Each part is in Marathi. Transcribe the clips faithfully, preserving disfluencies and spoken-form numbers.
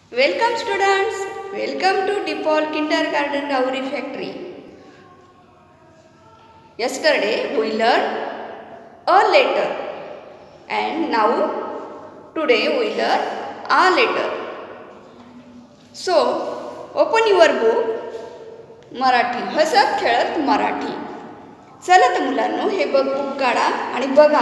Welcome students, welcome to DePaul Kindergarten Dowry Factory. Yesterday we learned a letter and now today we learn a letter. So open your book Marathi हसत खेळत मराठी. चला तर मुलांनो हे बघ बुक काढा आणि बघा.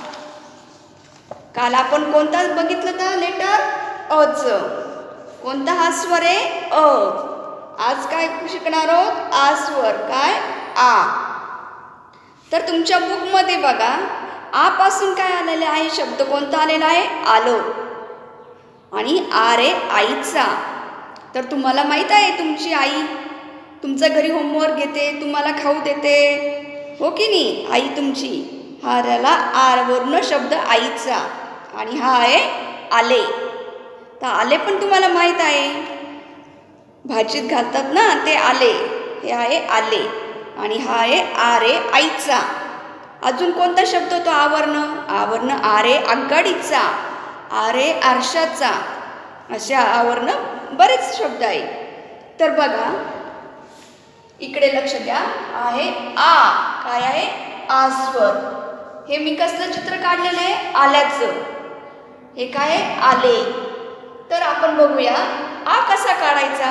काल आपण कोणता बघितलं तर लेटर अ. कोणता हा स्वर आहे अ. आज काय शिकणार आहोत आ स्वर काय आ. तर तुमच्या बुक मध्ये बघा आ पासून काय आलेले आहे शब्द कोणता आलेला आहे आलो आणि आ रे आईचा. तर तुम्हाला माहित आहे तुमची आई तुमच्या घरी होमवर्क घेते तुम्हाला खाऊ देते हो की नाही आई तुमची. हा राहिला आर वर्ण शब्द आईचा आणि हा आहे आले. तर आले पण तुम्हाला माहीत आहे भाजीत घालतात ना ते आले. हे आहे आले आणि हा आहे आरे आईचा. अजून कोणता शब्द होतो आवर्ण आवर्ण आरे आगगाडीचा आरे आरशाचा. अशा आवर्ण बरेच शब्द आहे. तर बघा इकडे लक्ष द्या आहे आ काय आहे आ स्वर. हे मी कसलं चित्र काढलेलं आहे आल्याचं. हे काय आहे आले. तर आपण बघूया आ कसा काढायचा.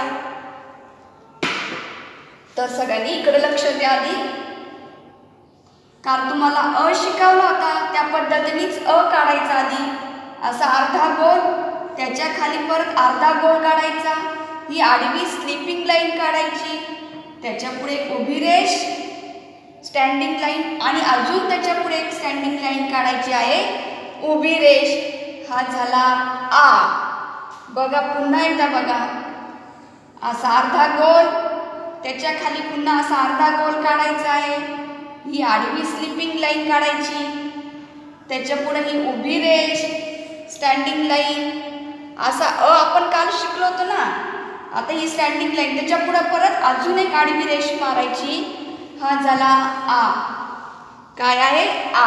तर सगळ्यांनी इकडे लक्ष द्या आधी. कारण तुम्हाला अ शिकवला होता त्या पद्धतीनेच अ काढायचा आधी. असा अर्धा गोल त्याच्या खाली परत अर्धा गोल काढायचा. ही आडवी स्लिपिंग लाईन काढायची. त्याच्या पुढे उभी रेष स्टँडिंग लाईन आणि अजून त्याच्या पुढे एक स्टँडिंग लाईन काढायची आहे उभी रेष. हा झाला आ. बघा पुन्हा एकदा बघा असा अर्धा गोल त्याच्या खाली पुन्हा असा अर्धा गोल काढायचा आहे. ही आडवी स्लिपिंग लाईन काढायची. त्याच्या पुढे ही उभी रेष स्टँडिंग लाईन असा अ आपण काल शिकलो होतो ना. आता ही स्टँडिंग लाईन त्याच्या पुढे परत अजून एक आडवी रेष मारायची. हा झाला आ. काय आहे आ.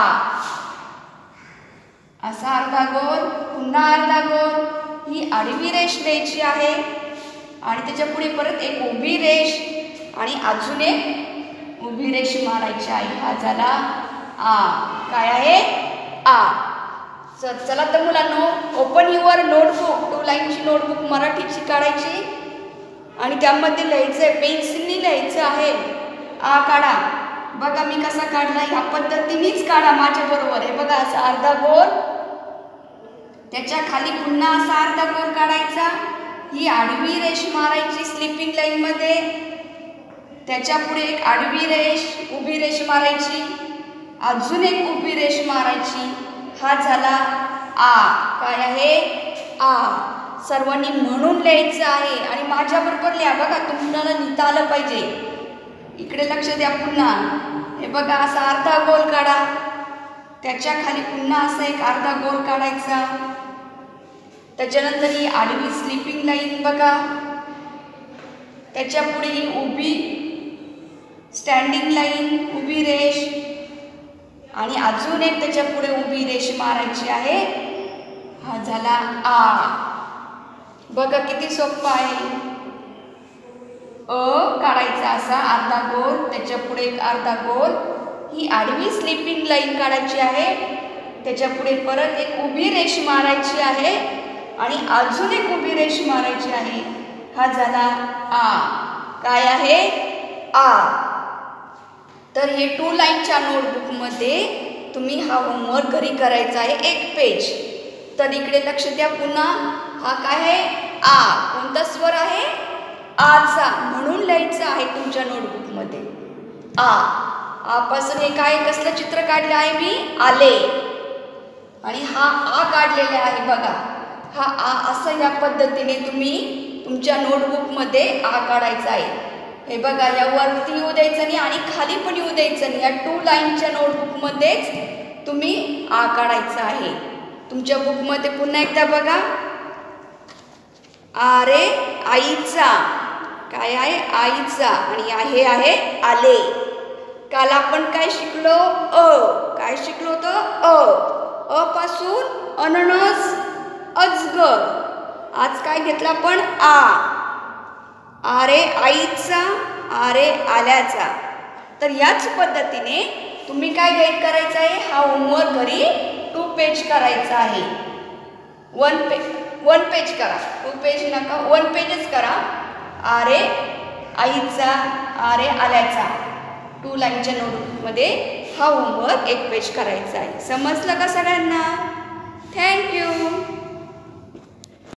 असा अर्धा गोल पुन्हा अर्धा गोल ही आडवी रेष द्यायची आहे आणि त्याच्या पुढे परत एक उभी रेष आणि अजून एक उभी रेष मारायची आहे. हा झाला आ. काय आहे आ. चला तर मुलांनो ओपन युअर नोटबुक. टू लाईनची नोटबुक मराठीची काढायची आणि त्यामध्ये लिहायचं आहे पेन्सिलने लिहायचं आहे आ काढा. बघा मी कसा काढला ह्या पद्धतीनेच काढा माझ्या बरोबर. आहे बघा असा अर्धा गोल त्याच्या खाली पुन्हा असा अर्धा गोल काढायचा. ही आडवी रेष मारायची स्लिपिंग लाईन मध्ये. त्याच्या पुढे एक आडवी रेष उभी रेष मारायची. अजून एक उभी रेष मारायची. हा झाला आ. काय आहे आ. सर्वांनी म्हणून लिहायचं आहे आणि माझ्या बरोबर लिहा. बघा तुम्हाला लिहिता आलं पाहिजे. इकडे लक्ष द्या पुन्हा. हे बघा असा अर्धा गोल काढा. त्याच्या खाली पुन्हा असा एक अर्धा गोल काढायचा. त्याच्यानंतर ही आडवी स्लिपिंग लाईन बघा. त्याच्या पुढे ही उभी स्टँडिंग लाईन उभी रेष आणि अजून एक त्याच्या पुढे उभी रेष मारायची आहे. हा झाला आ. बघा किती सोपं आहे. अ काढायचा असा अर्धा गोल त्याच्या पुढे एक अर्धा गोल. ही आडवी स्लिपिंग लाईन काढायची आहे. त्याच्या पुढे परत एक उभी रेष मारायची आहे आणि अजून एक उभी रेष मारायची आहे. हा झाला आ. काय आहे आ. तर हे टू लाईनच्या नोटबुकमध्ये तुम्ही हा होमवर्क घरी करायचा आहे एक पेज. तर इकडे लक्ष द्या पुन्हा. हा काय आहे आ. कोणता स्वर आहे आचा म्हणून लिहायचं आहे तुमच्या नोटबुकमध्ये आ. आपासून हे काय कसलं चित्र काढलं आहे मी आले आणि हा आ काढलेला आहे बघा. हा आ असं या पद्धतीने तुम्ही तुमच्या नोटबुकमध्ये आ काढायचा आहे. हे बघा या वरती येऊ द्यायचं नाही आणि खाली पण येऊ द्यायचं नाही. या टू लाईनच्या नोटबुकमध्येच तुम्ही आ काढायचा आहे. तुमच्या बुकमध्ये पुन्हा एकदा बघा आरे आईचा. काय आहे आईचा आणि हे आहे आले. काल आपण काय शिकलो अ. काय शिकलो होतं अ. अ पासून अननस अजगर आज काय घेतला पण आ. आ रे आईचा, आ रे आल्याचा. तर याच पद्धतीने तुम्ही काय गाईड करायचं आहे, हा होमवर्क घरी टू पेज करायचा आहे. वन पेज वन पेज करा, टू पेज नका, वन पेजच करा. आ रे आईचा, आ रे आल्याचा, टू लाईनच्या नोटमध्ये हा होमवर्क एक पेज करायचा आहे. समजलं का सगळ्यांना? थँक्यू.